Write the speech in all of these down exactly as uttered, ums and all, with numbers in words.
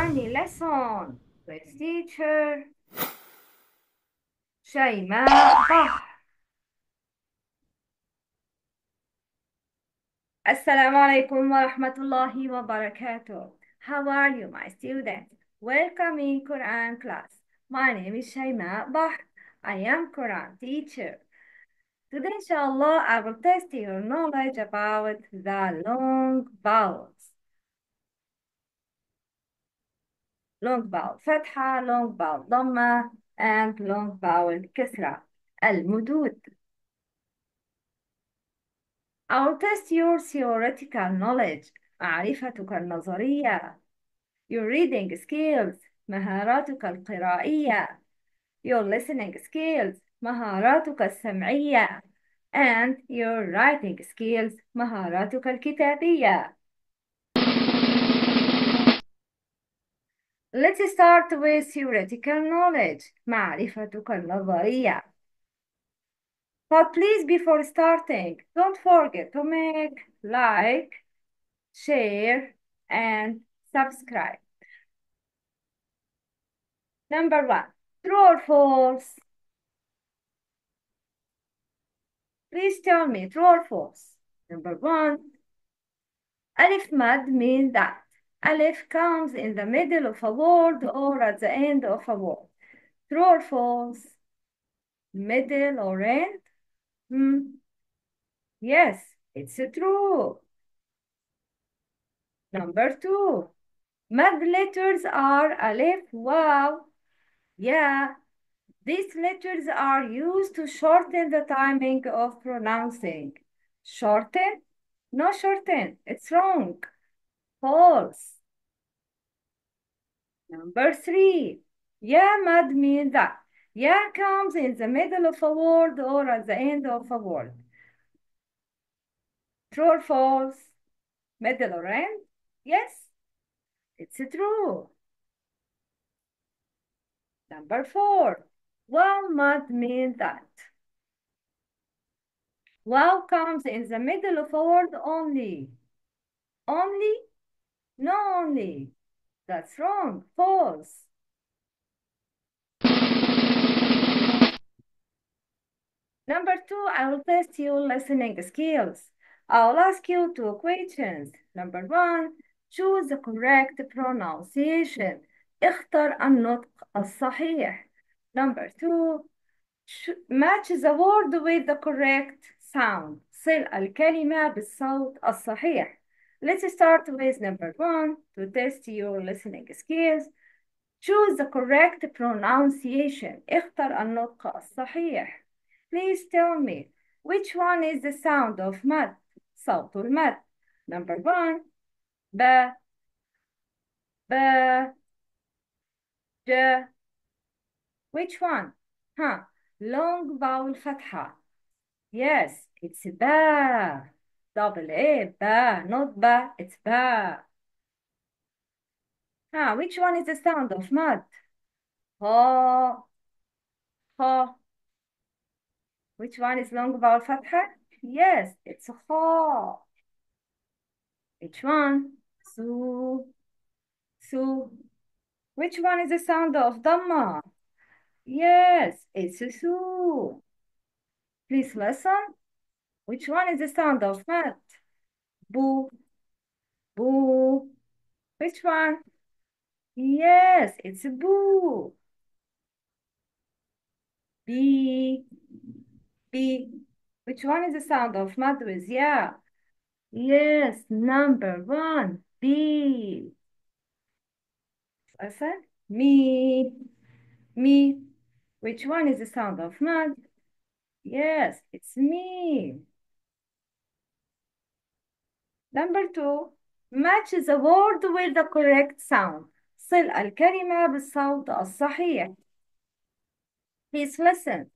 tiny lesson with teacher شيماء بحر. السلام عليكم ورحمة الله وبركاته. How are you, my students? Welcome in Quran class. My name is Shayma Bahr. I am Quran teacher. Today, inshallah, I will test your knowledge about the long vowels. Long vowel فتحة, long vowel ضمة, and long vowel كسرة. المدود. I will test your theoretical knowledge. معرفتك النظرية. Your reading skills. مهاراتك القرائية. Your listening skills. مهاراتك السمعية. And your writing skills. مهاراتك الكتابية. Let's start with theoretical knowledge. معرفتك النظرية. But please, before starting, don't forget to make like, share, and subscribe. Number one, true or false? Please tell me, true or false? Number one, Alif mad means that Alif comes in the middle of a word or at the end of a word. True or false? Middle or end? Hmm. Yes, it's true. Number two, mad letters are Alif, Wow. Yeah, these letters are used to shorten the timing of pronouncing. Shorten? No shorten. It's wrong. False. Number three. Yeah, mad means that. Yeah comes in the middle of a word or at the end of a word. True or false? Middle or end? Yes, it's true. Number four. Well, mad means that. Wow comes in the middle of a word only. Only? No only. That's wrong. False. Number two, I will test your listening skills. I'll ask you two questions. Number one, choose the correct pronunciation. اختر النطق الصحيح. Number two, match the word with the correct sound. صل الكلمة بالصوت الصحيح. Let's start with number one to test your listening skills. Choose the correct pronunciation. اختر النطق الصحيح. Please tell me which one is the sound of مد. صوت المد. Number one, ب ب ج. Which one? Huh? Long vowel فتحة. Yes, it's با. Double A, ba, not ba, it's ba. Huh? Which one is the sound of mud? Ha, ha. Which one is long vowel فتحة? Yes, it's ha. Which one? Su, su. Which one is the sound of dhamma? Yes, it's su. Please listen. Which one is the sound of mat? Boo, boo. Which one? Yes, it's boo. B, B. Which one is the sound of mat with yeah? Yes, number one, B. Listen. Me, me. Which one is the sound of mat? Yes, it's me. Number two, match the word with the correct sound. صل الكلمة بالصوت الصحيح. Please listen.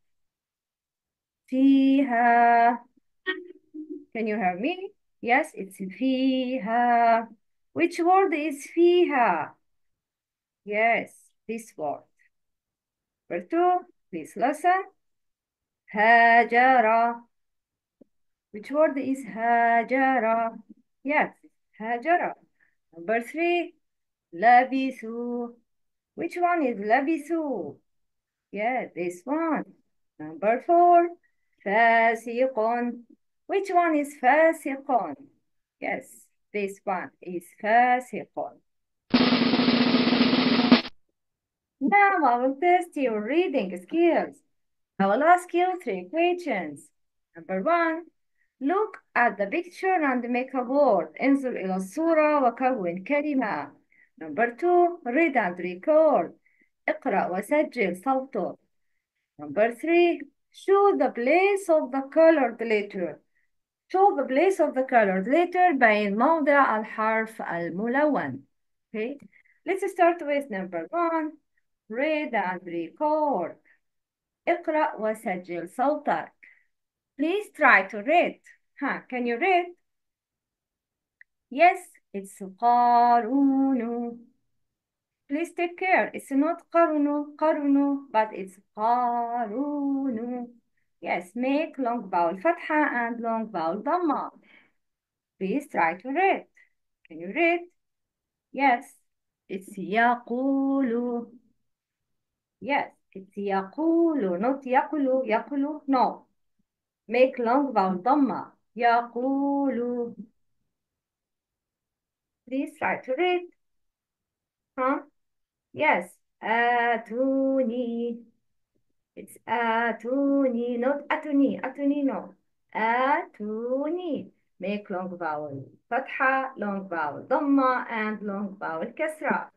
فيها. Can you hear me? Yes, it's فيها. Which word is فيها? Yes, this word. Number two, please listen. هاجر. Which word is هاجر? Yes, هاجر. Number three, لبثوا. Which one is لبثوا? Yeah, this one. Number four. فاسق. Which one is فاسق? Yes, this one is فاسق. Now I will test your reading skills. I will ask you three questions. Number one, look at the picture and make a word. انظر إلى الصورة وكون كلمة. Number two, read and record. اقرأ وسجل صوته. Number three, show the place of the colored letter. Show the place of the colored letter بين موضع الحرف الملون. Okay, let's start with number one. Read and record. اقرأ وسجل صوتك. Please try to read. Huh, can you read? Yes, it's قارون. Please take care. It's not قارون, قارون, but it's قارون. Yes, make long vowel فتحة and long vowel ضمة. Please try to read. Can you read? Yes, it's يقول. Yes, it's يقول, not يقول, يقول, no. Make long vowel ضمة. يقول. Please try to read. Huh? Yes. آتوني. It's آتوني, not أتوني. أتوني, no. آتوني. Make long vowel فتحة, long vowel ضمة, and long vowel كسرة.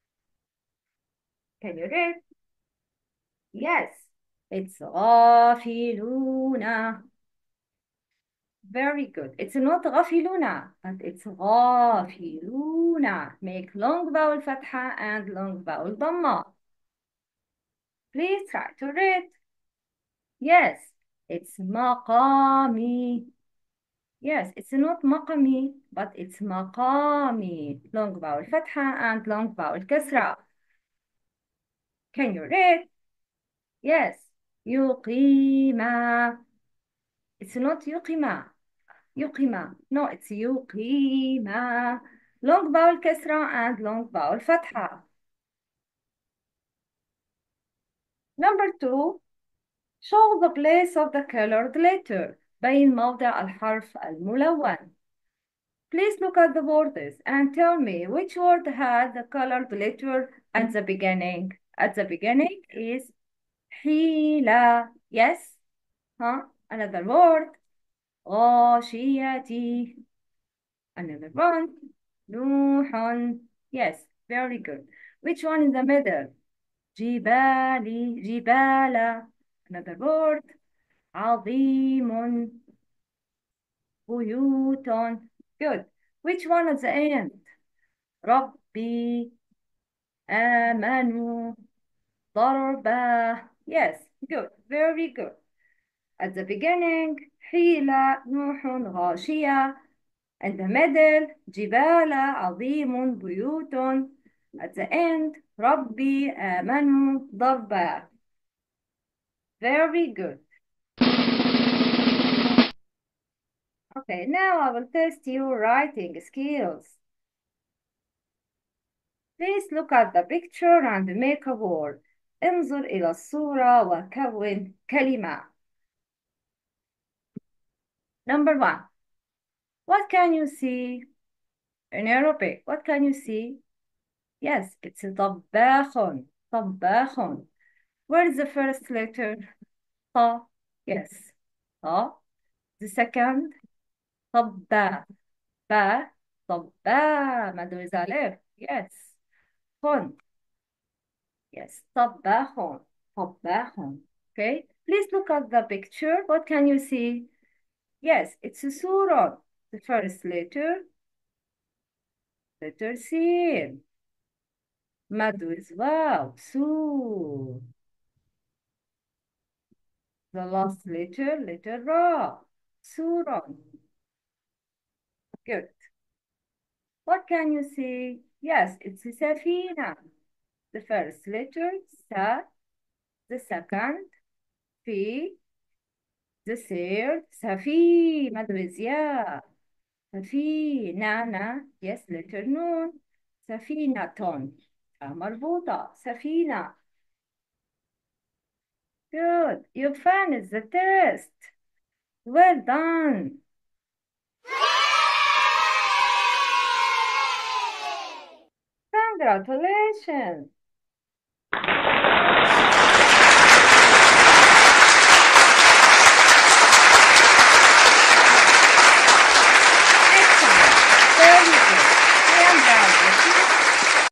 Can you read? Yes. It's غافلون. Very good. It's not غافلون, but it's غافلون. Make long vowel فتحة and long vowel ضمة. Please try to read. Yes, it's مقامي. Yes, it's not مقامي, but it's مقامي. Long vowel فتحة and long vowel كسرة. Can you read? Yes, يقيم. It's not يقيم. يقيم. No, it's يقيم. Long vowel كسرة and long vowel فتحة. Number two, show the place of the colored letter. بين موضع الحرف الملون. Please look at the words and tell me which word has the colored letter at the beginning. At the beginning is حيلة. Yes. Huh? Another word. غاشية. Another one. نوح. Yes. Very good. Which one in the middle? جبالي. جبالة. Another word. عظيم. بيوت. Good. Which one at the end? ربي. آمنوا. ضربة. Yes, good, very good. At the beginning, حيلة, نوح, غاشية. In the middle, جبال, عظيم, بيوت. At the end, ربي, آمنوا, ضربة. Very good. Okay, now I will test your writing skills. Please look at the picture and make a word. انظر إلى الصورة وكون كلمة. Number one. What can you see in Arabic? What can you see? Yes, it's طباخ. طباخ. Where is the first letter? طا. Yes. طا. The second. طبا. با. طبا. مد ألف. Yes. خن. Yes. طباخ. طباخ. Okay. Please look at the picture. What can you see? Yes, it's a surah. The first letter. Letter C. Madu is wow. Su. The last letter, letter Ra. Surah. Good. What can you see? Yes, it's a Safina. The first letter, Sa. The second, Fi. The third, Safi. Madu is ya. Safi. Nana. Yes, letter Noon. سفينة مربوطة سفينة. Good. You finished the test. Well done. Congratulations. Excellent. Very good. I am proud of you.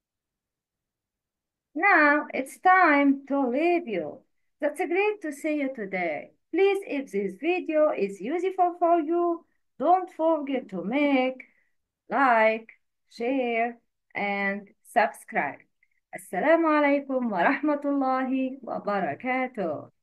Now it's time to leave you. That's great to see you today. Please, if this video is useful for you, don't forget to make, like, share, and subscribe. السلام عليكم ورحمة الله وبركاته.